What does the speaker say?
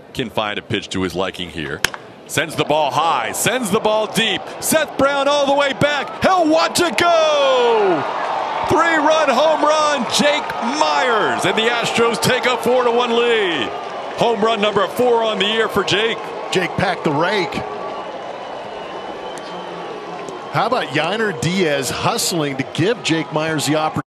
can find a pitch to his liking here. Sends the ball high, sends the ball deep. Seth Brown all the way back. He'll watch it go. 3-run home run, Jake Meyers, and the Astros take a 4-1 lead. Home run number 4 on the year for Jake. Jake packed the rake. How about Yainer Diaz hustling to give Jake Meyers the opportunity?